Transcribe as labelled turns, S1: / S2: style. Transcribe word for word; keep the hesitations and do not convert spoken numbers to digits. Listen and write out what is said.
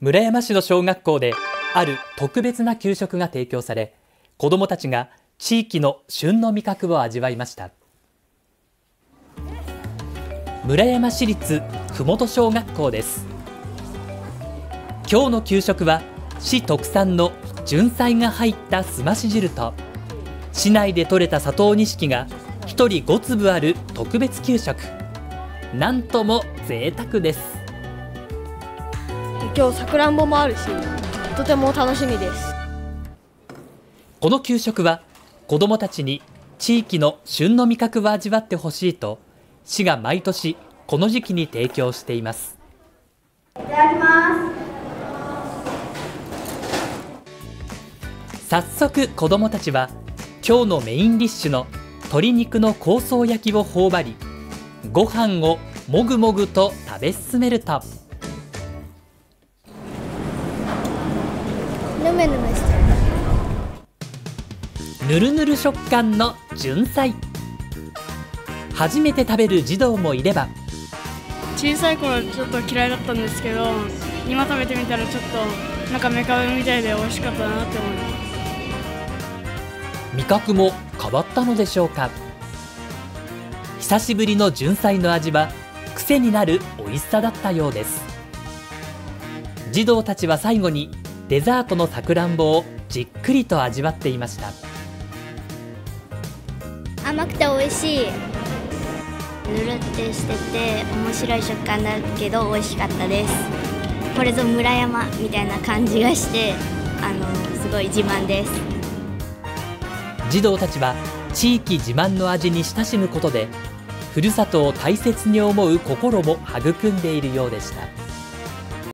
S1: 村山市の小学校である特別な給食が提供され、子どもたちが地域の旬の味覚を味わいました。村山市立ふもと小学校です。今日の給食は市特産のじゅんさいが入ったすまし汁と、市内で採れた佐藤錦がひとりごつぶある特別給食。なんとも贅沢です。
S2: 今日さくらんぼもあるし、とても楽しみです。
S1: この給食は子どもたちに地域の旬の味覚を味わってほしいと、市が毎年この時期に提供しています。
S3: いただきます。
S1: 早速子どもたちは今日のメインディッシュの鶏肉の香草焼きを頬張り、ご飯をもぐもぐと食べ進めると、
S2: ぬめぬめしてる。
S1: ぬるぬる食感のじゅんさい。初めて食べる児童もいれば、
S4: 小さい頃ちょっと嫌いだったんですけど、今食べてみたらちょっとなんかメカブみたいで美味しかったなって思います。
S1: 味覚も変わったのでしょうか。久しぶりのじゅんさいの味は癖になる美味しさだったようです。児童たちは最後にデザートのさくらんぼをじっくりと味わっていました。
S5: 甘くて美味しい。ぬるってしてて面白い食感だけど美味しかったです。これぞ村山みたいな感じがして、あのすごい自慢です。
S1: 児童たちは地域自慢の味に親しむことで、ふるさとを大切に思う心も育んでいるようでした。